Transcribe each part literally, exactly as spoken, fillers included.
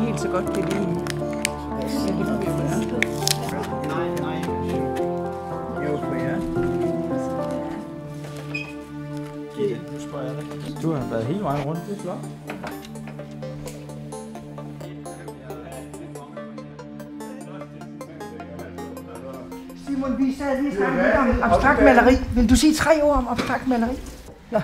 helt så godt kan lide. Nej, nej. Jo, for jer. Nu spørger jeg dig. Du har været hele vejen rundt. Det er flot. Simon, vi sad lige snakket lidt om abstrakt maleri. Vil du sige tre ord om abstrakt maleri? Øh,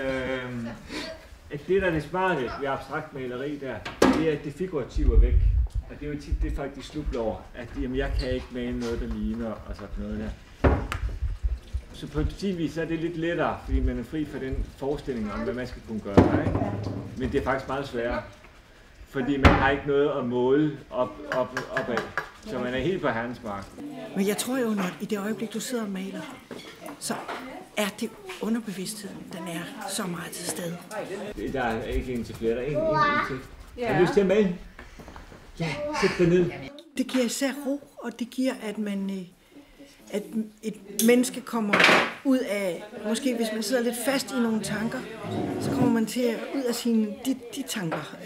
det, der er det smarte ved abstrakt maleri der, det er, at det figurative er væk. Og det er jo tit det, folk de slubler over, at jamen, jeg kan ikke male noget, der ligner, og sådan noget der. Så på sin vis er det lidt lettere, fordi man er fri for den forestilling om, hvad man skal kunne gøre. Ikke? Men det er faktisk meget sværere, fordi man har ikke noget at måle op, op, opad. Så man er helt på herrens mark. Men jeg tror jo, når i det øjeblik, du sidder og maler, så er det underbevidstheden, den er så meget til stede. Der er ikke en til flere, der er en, en, en til. Har du lyst til at male? Ja, sæt dig ned. Det giver især ro, og det giver, at man, at et menneske kommer ud af, måske hvis man sidder lidt fast i nogle tanker, så kommer man til ud af sine, de, de tanker.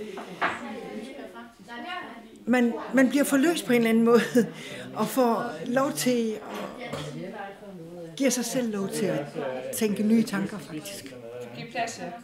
Man, man bliver forløst på en eller anden måde, og får lov til at give sig selv lov til at tænke nye tanker, faktisk.